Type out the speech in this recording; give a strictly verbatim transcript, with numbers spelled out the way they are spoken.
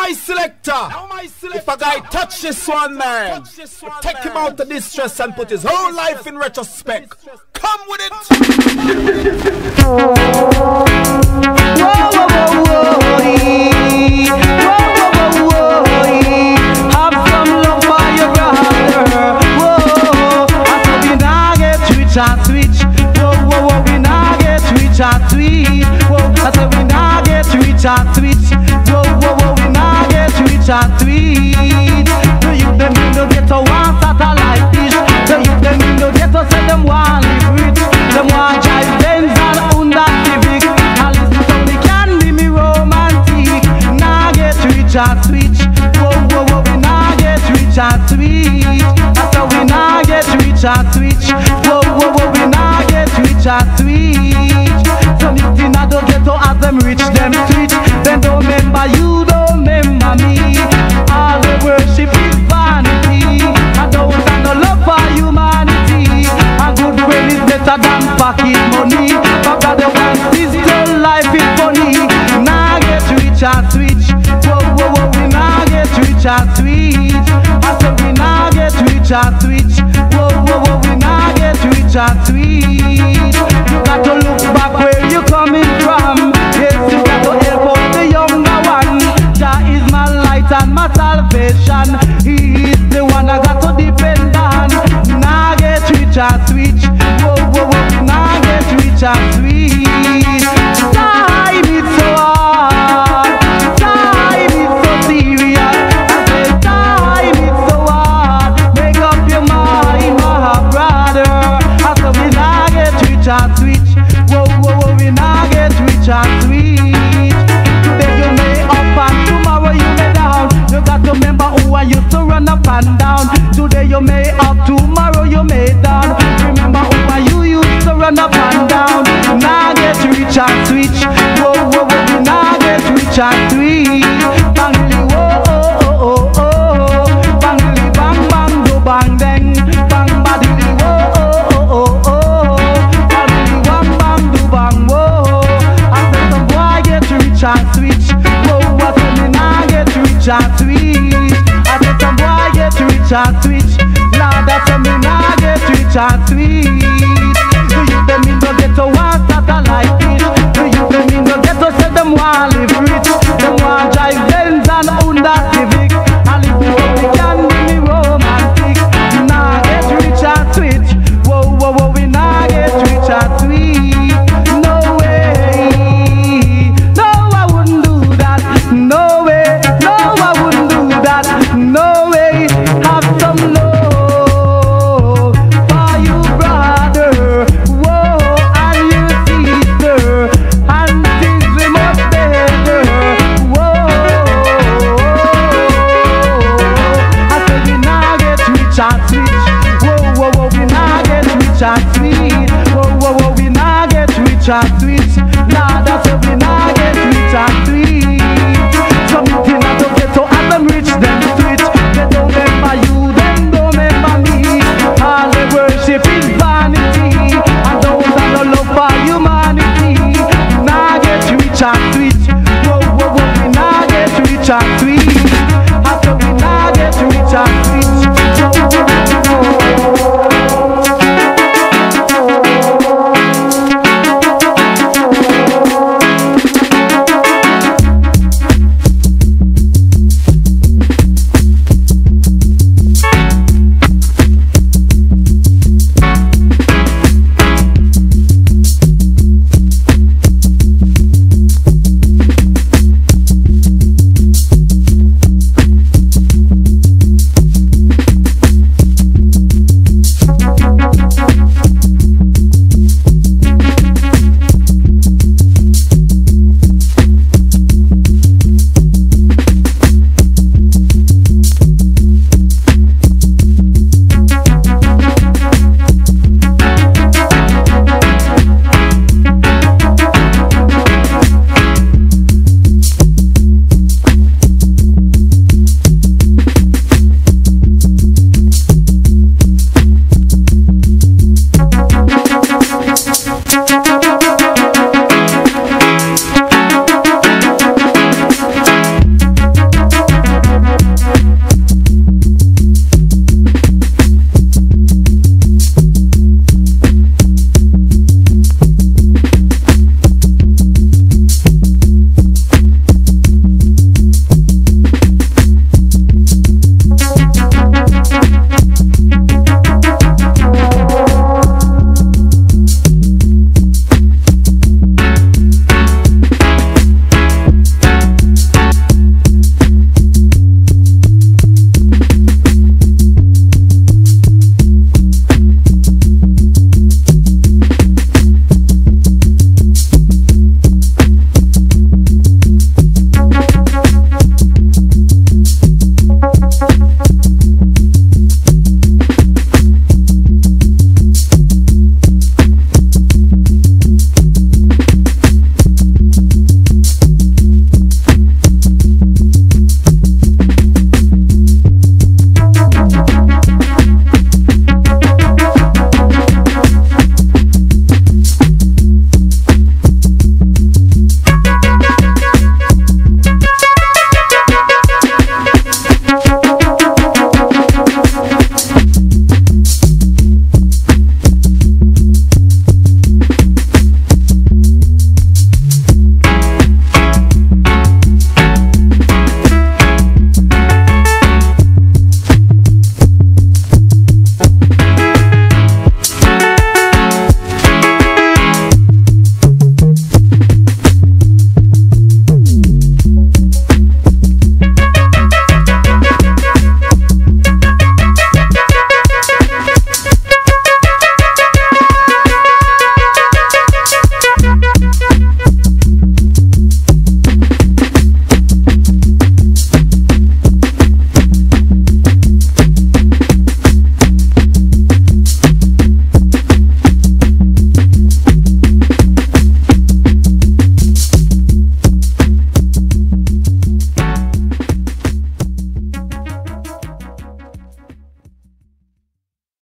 my selector. Now my selector. If a guy touch this one, man, this one, take man. him out of distress and put his whole life in retrospect. Come with it. Whoa, whoa, whoa, whoa, whoa, whoa, whoa. Have some love for your brother. Whoa, I said we now get switch and switch. Whoa, whoa, whoa, we now get switch and switch. Whoa, I said we now get switch and switch. Whoa, whoa, whoa, we now get switch and switch. Do you them in the ghetto want satellite dish? Do you them in the ghetto say them want live rich? Them want drive Benz and Honda Civic. And listen to the candy me romantic. Now get rich and switch. Whoa, whoa, whoa, we now get rich and switch. I said we now get rich and switch. Whoa, whoa, whoa, we now get rich and switch. Some youth in the ghetto as them rich, them switch. Them don't remember you, don't remember me. All the worship is vanity. I don't have no love for humanity. A good friend is better than pocket money. But God, the one still life is funny. Now get rich and switch. Whoa, whoa, whoa, we now get rich and switch. I said we now get rich and switch. Whoa, whoa, whoa, we now get rich and switch. You got to look back where you coming from. Yes, you got to help out the younger one. Jah is my light and my salvation. He is the one I got to depend on. Now get rich and switch. Whoa, whoa, whoa, now get rich and switch. Time is so hard. Time is so serious. I said time is so hard. Make up your mind, my brother. I said we now get rich and switch. Whoa, whoa, whoa, we now get rich and switch. Today you may up and tomorrow you may down. You got to remember who I used to run up and down. Today you may up, tomorrow you may down. Remember who I you used to run up and down. Now get rich and switch. Whoa, whoa, whoa, we now get rich and switch. Bangly, whoa, oh, oh, oh, oh. Bangly, bang, bang, go bang, dang. Bang, badly, whoa, oh, oh, oh, oh. Bangly, wham, bang, do bang, whoa. I said some boy get rich and switch. Whoa, I said me now get rich and switch. I said some boy get rich and switch. Lord, I said me now get rich and switch.